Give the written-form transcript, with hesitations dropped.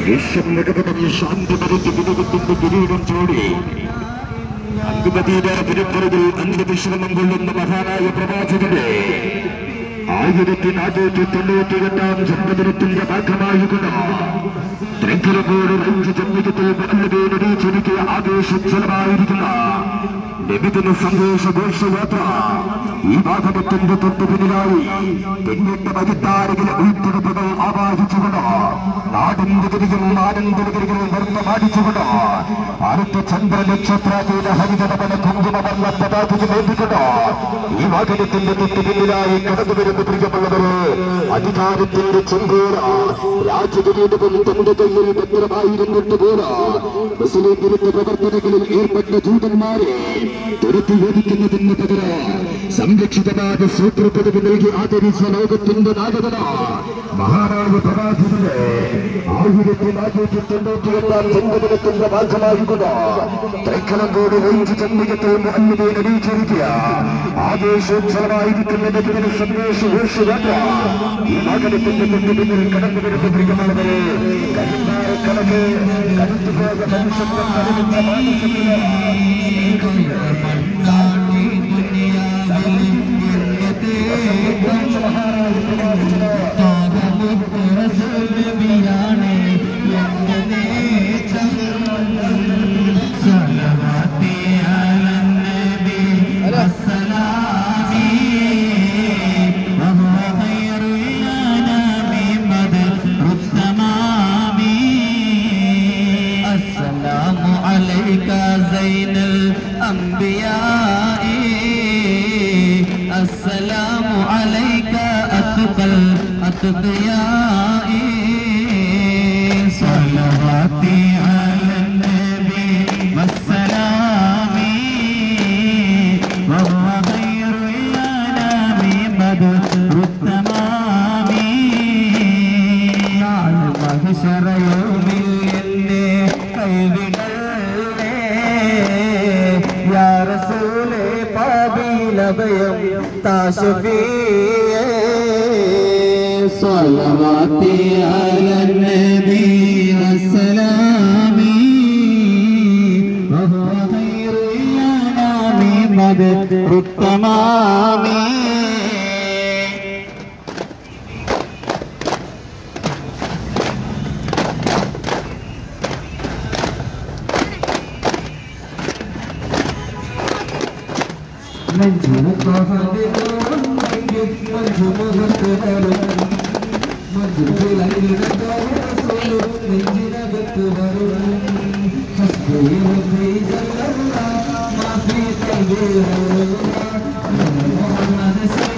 വിശ്വം മുഴുവനും ശാന്തി മരുത്തി വിനോദത്തിന്റെ കിരീടം ചോടി അങ്കുമതിയുടെ തിരുപ്പുറകിൽ അന്ത്യവിശ്രമം കൊള്ളുന്ന മഹാനായ പ്രവാചകന്റെ 1498 ജന്മദിനത്തിന്റെ ഭാഗമായിക്കൊണ്ട് തൃക്കരകോട് റേഞ്ച് ജന്മദിനത്തിൽ ചുരുക്കിയ ആവേശോജ്വലമായിരിക്കുന്ന നിബിധന സന്ദേശഘോഷയാത്ര ഈ വാഹനത്തിന്റെ തൊട്ടു പിന്നിലായി പിന്നിട്ട വൈദ്യാരകിലെ ഉൾപ്പെടുപ്പുകൾ ആവാഹിച്ചുകൊണ്ട് നാടിന്റെ തിരികളും ആനന്ദനഗരികളും വർണ്ണമാടിച്ചുകൊണ്ട് അടുത്ത ചന്ദ്രനക്ഷത്രാതീത ഹരിതടപന കുങ്കുമവല്ല പതാകയ്ക്ക് വേണ്ടിക്കൊണ്ട് ഈ വാഹനത്തിന്റെ തൊട്ടു പിന്നിലായി കടന്നുവരുന്ന പ്രിയമുള്ളവര് അധികാരത്തിന്റെ ചെങ്കോറ രാജകിരീടവും തന്റെ കയ്യിൽ ഭദ്രമായിരുന്നിട്ട് പോലെ മുസ്ലിം വിരുദ്ധ പ്രവർത്തനങ്ങളിൽ ഏർപ്പെട്ട ജൂതന്മാരെ തുരത്തി ഓടിക്കുന്നതിന് പകരം സംരക്ഷിതമായ സൂത്രപ്പദവി നൽകി ആദരിച്ച ലോകത്തിന്റെ നായകന മഹാനായ പ്രവാചകന്റെ 1498 ജന്മദിനത്തിന്റെ ഭാഗമായിക്കൊണ്ട് തൃക്കലങ്കോട് റേഞ്ച് ജന്മദിനത്തിൽ മുഹമ്മദെ നവീകരിക്കുക ആവേശോജ്വലമായിരിക്കുന്ന നബിദിന സന്ദേശഘോഷയാത്ര ഈ വാഹനത്തിന്റെ തൊട്ടുപിന്നിൽ കടന്നുവരുന്ന പ്രിയമുള്ളവരെ കരുമാറക്കണക്ക് കരുത്തുപോയ മനുഷ്യന്റെ കരുവിച്ച മാനസത്തിന് السلام عليك أتقى الأتقياء صلواتي على النبي والسلام وهو خير الأنام بدر التمام على محشر يوم يا رسول قابل بيوم تاشفيه صلواتي على النبي والسلام وهو خير الأنام بدر التمام منجمك فهدرون منجمك فهدرون منجمك لك رسول منجمك فهدرون حسبي ربي جل الله ما في قلبي غير الله محمد